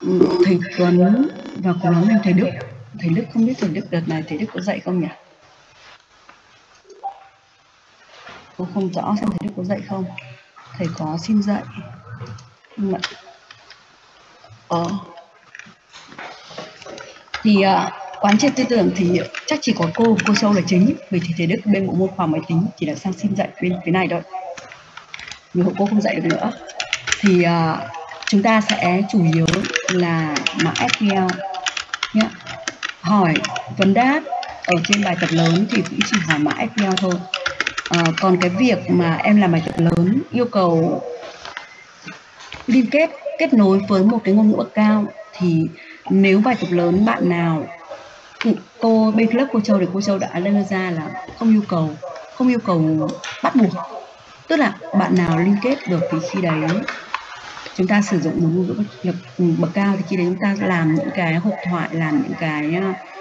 thầy Tuấn và cùng lắm em thầy Đức. Thầy Đức không biết thầy Đức đợt này thầy Đức có dạy không nhỉ? Cô không rõ xem thầy Đức có dạy không. Thầy có xin dạy. Nhưng mà thì quán triệt tư tưởng thì chắc chỉ có cô Châu là chính, vì thì thầy Đức bên bộ môn khoa học máy tính chỉ là sang xin dạy bên phía này thôi. Nhiều hộ cô không dạy được nữa. Thì chúng ta sẽ chủ yếu là mã SQL nhé. Hỏi vấn đáp ở trên bài tập lớn thì cũng chỉ hỏi mã SQL thôi. Còn cái việc mà em làm bài tập lớn yêu cầu liên kết nối với một cái ngôn ngữ bậc cao thì nếu bài tập lớn bạn nào cô bên lớp cô Châu thì cô Châu đã đưa ra là không yêu cầu bắt buộc, tức là bạn nào liên kết được thì khi đấy chúng ta sử dụng một ngôn ngữ bậc cao thì khi đấy chúng ta làm những cái hội thoại, làm những cái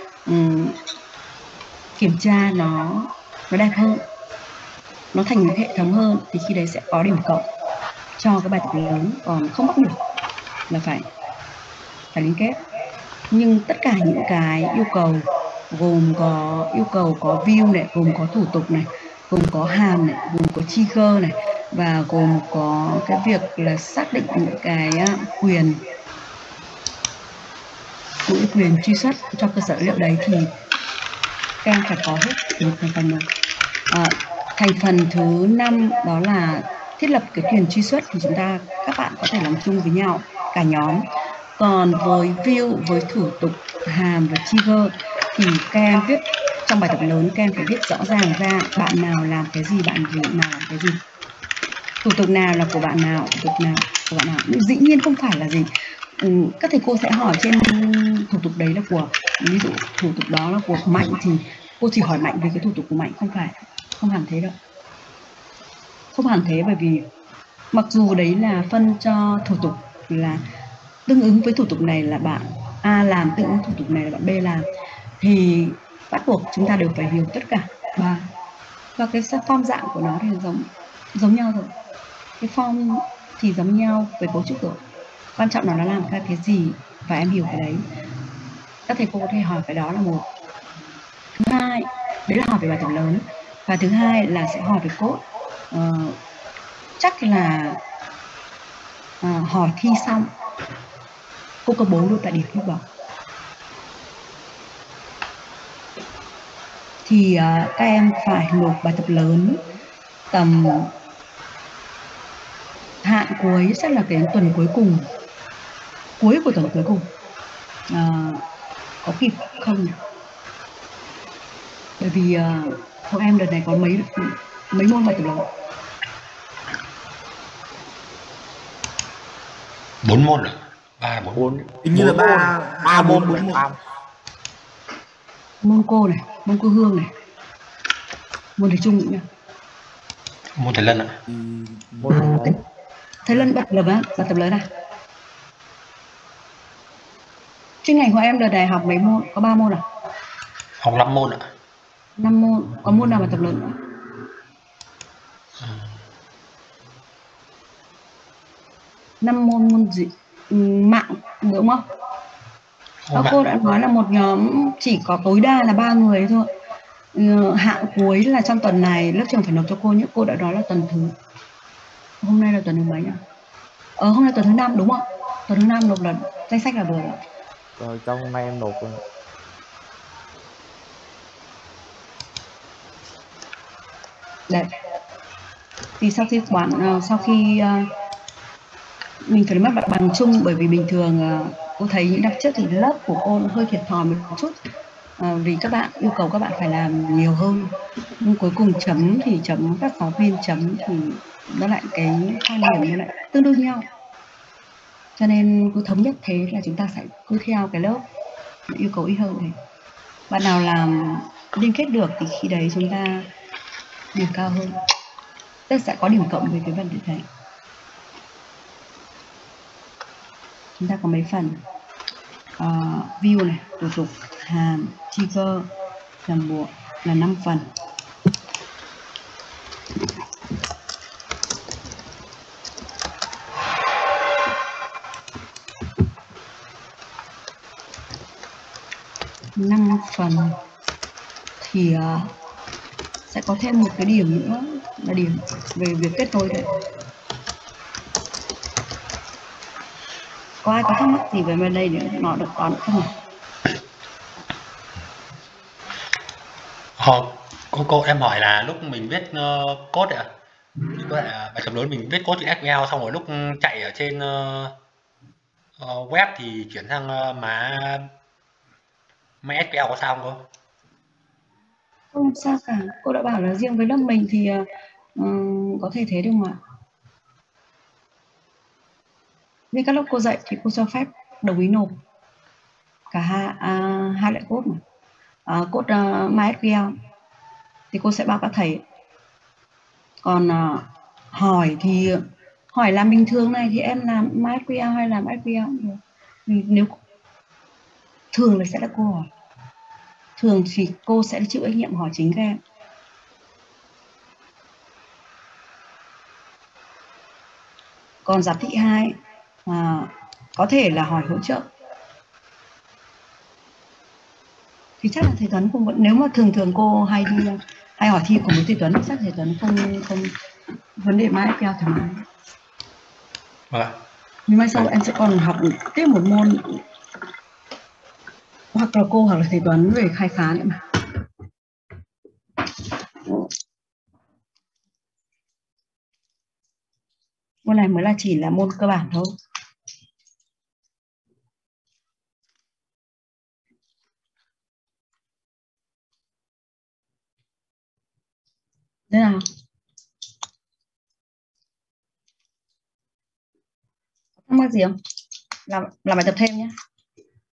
kiểm tra nó đẹp hơn, nó thành một hệ thống hơn thì khi đấy sẽ có điểm cộng cho cái bài tập lớn. Còn không bắt buộc là phải liên kết. Nhưng tất cả những cái yêu cầu gồm có yêu cầu có view này, gồm có thủ tục này, gồm có hàm này, gồm có trigger này, và gồm có cái việc là xác định những cái quyền truy xuất cho cơ sở dữ liệu đấy thì các em phải có hết thành phần rồi. Thành phần thứ 5 đó là thiết lập cái quyền truy xuất thì các bạn có thể làm chung với nhau cả nhóm. Còn với view, với thủ tục, hàm và trigger thì các em viết trong bài tập lớn, các em phải viết rõ ràng ra bạn nào làm cái gì, bạn nào làm cái gì, thủ tục nào là của bạn nào, thủ tục nào của bạn nào. Nhưng dĩ nhiên không phải là gì các thầy cô sẽ hỏi trên thủ tục đấy là của, ví dụ thủ tục đó là của Mạnh thì cô chỉ hỏi Mạnh về cái thủ tục của Mạnh, không hẳn thế đâu, không hẳn thế. Bởi vì mặc dù đấy là phân cho thủ tục là tương ứng với thủ tục này là bạn A làm, tương ứng thủ tục này là bạn B làm, thì bắt buộc chúng ta đều phải hiểu tất cả ba. Và cái form dạng của nó thì giống nhau rồi, cái form thì giống nhau về cấu trúc rồi, quan trọng là nó làm cái gì và em hiểu cái đấy. Các thầy cô có thể hỏi cái đó là một. Thứ hai đấy là hỏi về bài tập lớn, và thứ hai là sẽ hỏi về code. Chắc là hỏi thi xong cô công bố luôn tại điểm lúc đó thì các em phải nộp bài tập lớn tầm hạn cuối chắc là cái tuần cuối cùng, cuối của tuần cuối cùng. Có kịp không nhỉ? Bởi vì hội em đợt này có mấy môn bài tập lớn? 4 môn à? 3, 4. Hình như là 3 môn. Môn cô này, môn cô Hương này, môn thầy Trung nữa. Môn thầy Lân ạ. Thầy Lân bài tập lớn à? Chuyên ngành của em đợt này học mấy môn? Có 3 môn à? Học 5 môn ạ. 5 môn, có môn nào bài tập lớn nữa? 5 môn gì? Mạng đúng không? Cô đã nói là một nhóm chỉ có tối đa là 3 người thôi. Hạn cuối là trong tuần này lớp trường phải nộp cho cô nhé. Cô đã nói là hôm nay là tuần thứ mấy nhỉ? Hôm nay tuần thứ 5 đúng không? Tuần thứ 5 nộp là danh sách là vừa rồi. Rồi trong hôm nay em nộp rồi. Đấy. Thì sau khi mình phải mất mặt bằng chung, bởi vì bình thường cô thấy những năm trước thì lớp của cô nó hơi thiệt thòi một chút, vì các bạn yêu cầu các bạn phải làm nhiều hơn, nhưng cuối cùng chấm thì các giáo viên chấm thì nó lại cái quan điểm nó lại tương đương nhau, cho nên cứ thống nhất thế là chúng ta sẽ cứ theo cái lớp yêu cầu ít hơn. Này bạn nào làm liên kết được thì khi đấy chúng ta điểm cao hơn, tức sẽ có điểm cộng về cái vấn đề đấy. Chúng ta có mấy phần view này, thủ tục, hàm, trigger, ràng buộc là 5 phần. 5 phần thì sẽ có thêm một cái điểm nữa là điểm về việc kết nối đấy. Có ai có thắc mắc gì về bên đây để nó được toán không nhỉ? Cô em hỏi là lúc mình viết code ạ, như có lại bài tập lớn mình viết code trên SQL xong rồi lúc chạy ở trên web thì chuyển sang má MySQL có sao không cô? Không sao cả, cô đã bảo là riêng với lớp mình thì có thể thế được mà. Nên các lớp cô dạy thì cô cho phép đồng ý nộp cả hai loại code mà. Code MySQL thì cô sẽ bảo các thầy. Còn hỏi thì hỏi làm bình thường này thì em làm MySQL hay làm SQL cũng được. Nếu thường là sẽ là cô hỏi. Thường thì cô sẽ chịu trách nhiệm hỏi chính các em. Còn giám thị 2 có thể là hỏi hỗ trợ. Thì chắc là thầy Tuấn cũng vẫn, nếu mà thường cô hay hỏi thi cùng với thầy Tuấn thì chắc thầy Tuấn không vấn đề MySQL thoải mái. Vâng. Nhưng mai sau em sẽ còn học tiếp một môn hoặc là cô hoặc là thầy Tuấn về khai phá nữa mà. Môn này mới là chỉ là môn cơ bản thôi. Thế nào? Thắc mắc gì không? Làm bài tập thêm nhé.